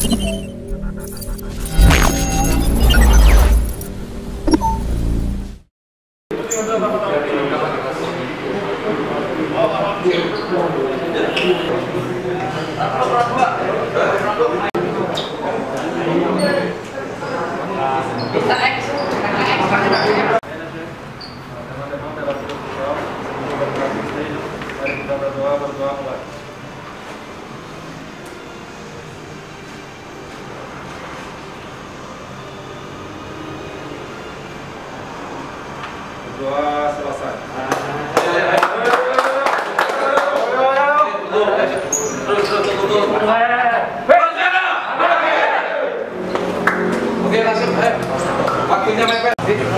Doa selesai. Oke, langsung. Waktunya mepet.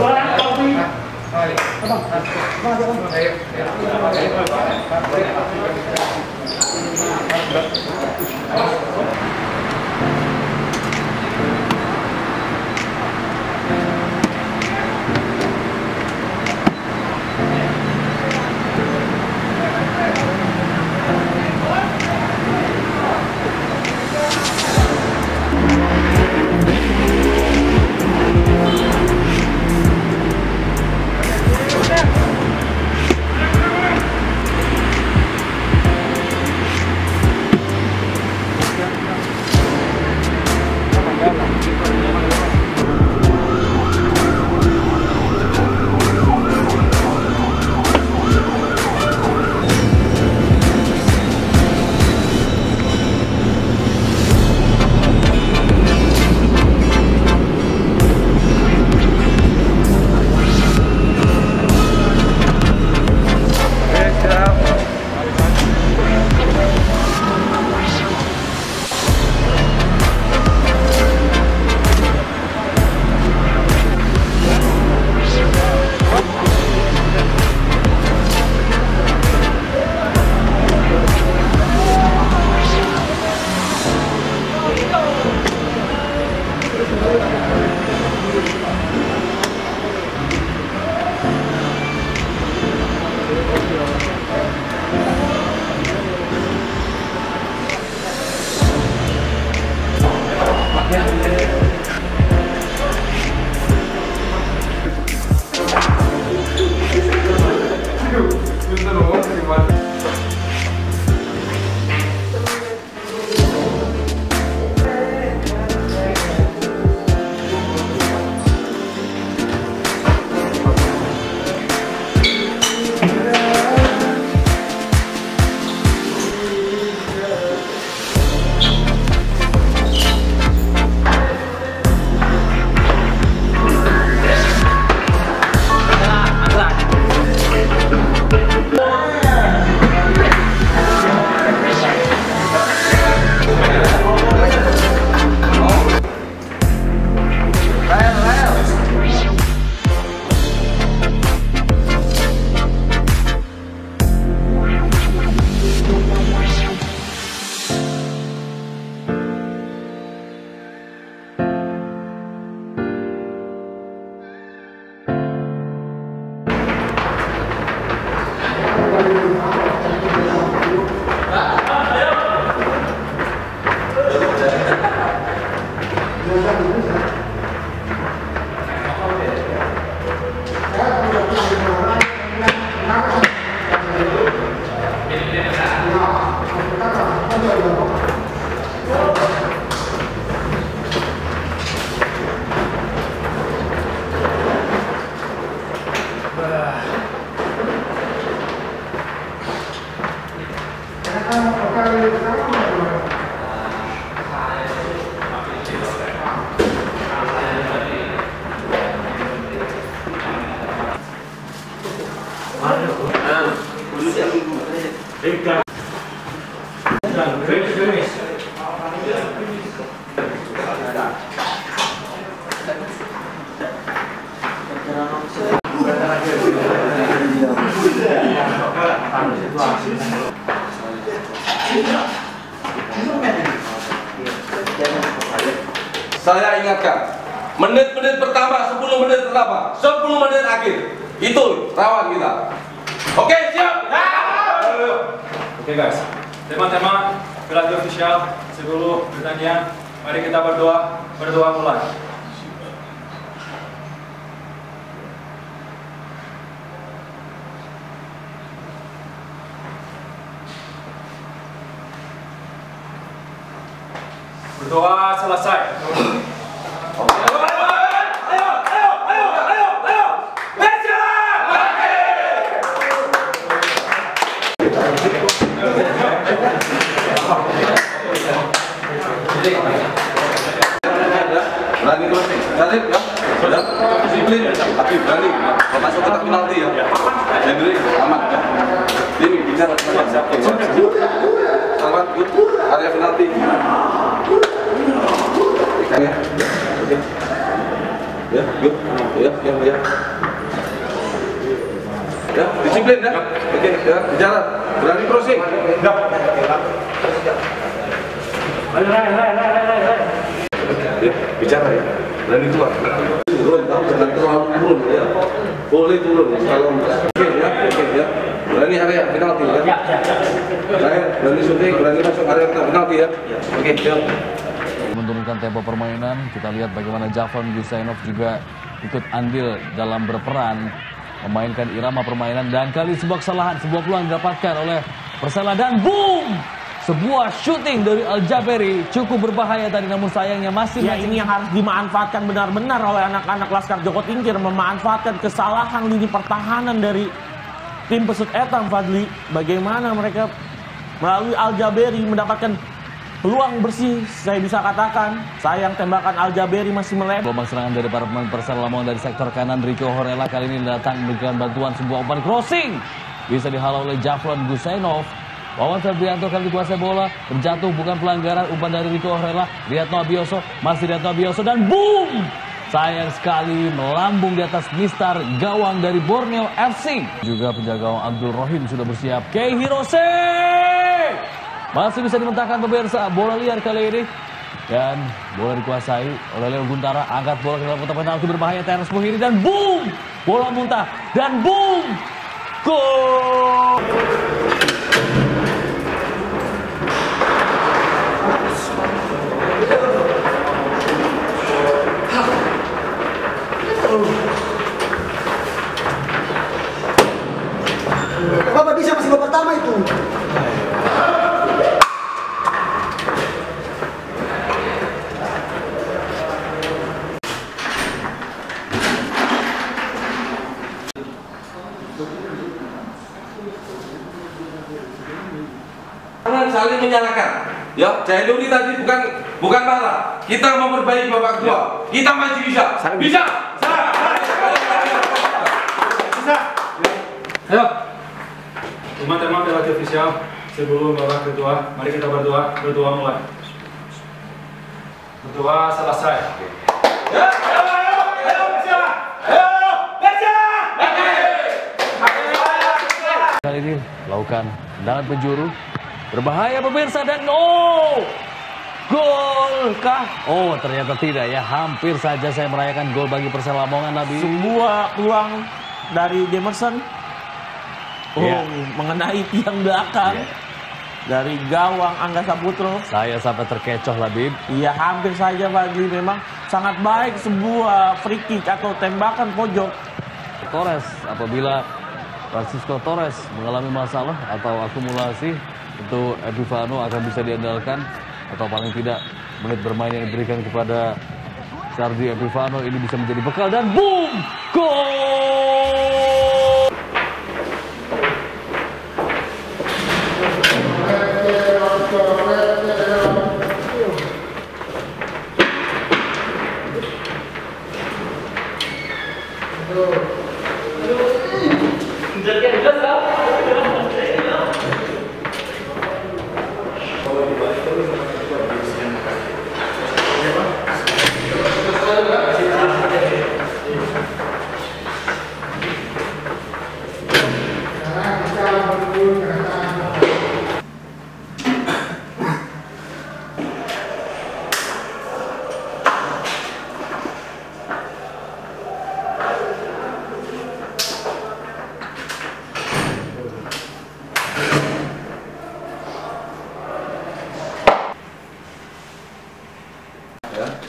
Saya ingatkan, menit-menit pertama, 10 menit pertama, 10 menit akhir, itu rawan kita. Oke, siap? Oke guys, tema-tema gladi official sebelum pertandingan Mari kita berdoa. Berdoa mulai. Berdoa selesai. Berani closing, berani ya, sudah disiplin, tapi berani masuk kotak penalti ya, jadi aman. Ini bicara sama area penalti. Ya, yuk, ya, disiplin ya, oke, ya, bicara, berani crossing. Ya, bicara ya, berani keluar. Turun, jangan terlalu turun ya. Boleh turun kalau oke ya. Berani area penalti ya. Saya berani syuting, berani masuk area penalti ya. Oke, siap. Menurunkan tempo permainan, kita lihat bagaimana Javlon Gusainov juga ikut andil dalam berperan memainkan irama permainan, dan kali sebuah kesalahan, sebuah peluang didapatkan oleh Persela dan boom! Sebuah shooting dari Al-Jaberi cukup berbahaya tadi, namun sayangnya masih ini yang harus dimanfaatkan benar-benar oleh anak-anak Laskar Joko Tingkir, memanfaatkan kesalahan lini pertahanan dari tim Pesut Etam, Fadli. Bagaimana mereka melalui Al-Jaberi mendapatkan peluang bersih, saya bisa katakan. Sayang tembakan Al-Jaberi masih melebar. Gelombang serangan dari para pemain Persela Lamongan dari sektor kanan. Rico Horella kali ini datang memberikan bantuan, sebuah umpan crossing bisa dihalau oleh Javlon Gusainov. Wawan Febrianto kali dikuasai bola, terjatuh, bukan pelanggaran, umpan dari Rico Horella. Riyadno Abioso, masih Riyadno Abioso, dan boom! Sayang sekali melambung di atas mistar gawang dari Borneo FC. Juga penjaga gawang Abdul Rohim sudah bersiap. Kei Hirose masih bisa dimentahkan pemirsa, bola liar kali ini. Dan bola dikuasai oleh Leo Guntara, angkat bola ke dalam kotak penalti berbahaya, Terence Muhiri, dan boom! Bola muntah, dan boom! Gol! Bapak bisa masih babak pertama itu. Jangan saling menyalahkan. Ya, Jainuri tadi bukan marah. Kita memperbaiki babak kedua. Kita masih bisa. Bisa. Ayo. Teman-teman pelatih ofisial, sebelum babak kedua, mari kita berdoa. Berdoa mulai. Berdoa selesai. Kali ini lakukan tendangan penjuru berbahaya pemirsa, dan gol kah? Oh, ternyata tidak ya. Hampir saja saya merayakan gol bagi Persela Lamongan, Nabi. Sebuah peluang dari Demerson. Ya. Mengenai tiang belakang dari gawang Angga Saputro. Saya sampai terkecoh, Labib. Iya, hampir saja Fadli. Memang sangat baik sebuah free kick atau tembakan pojok. Torres, apabila Francisco Torres mengalami masalah atau akumulasi, tentu Epifano akan bisa diandalkan, atau paling tidak menit bermain yang diberikan kepada Sardi Epifano ini bisa menjadi bekal, dan boom! Gol!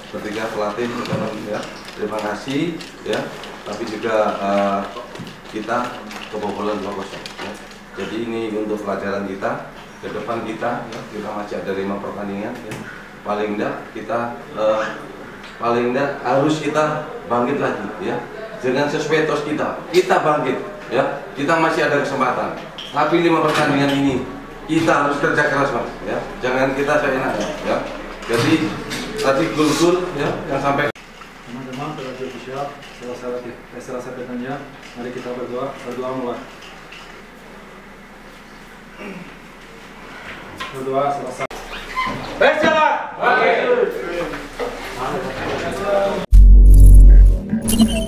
bertiga pelatih ya. Terima kasih ya. Tapi juga kita kebobolan 2-0 ya. Jadi ini untuk pelajaran kita ke depan kita ya. Kita masih ada 5 pertandingan ya. Paling enggak harus kita bangkit lagi ya. Dengan sesuai tos kita bangkit ya. Kita masih ada kesempatan. Tapi 5 pertandingan ini kita harus kerja keras Mas ya. Jangan kita seenaknya ya. Jadi tadi gol-gol ya yang sampai teman-teman pelatih ofisial selesai pertandingan, mari kita berdoa mulai. Berdoa selesai. Oke.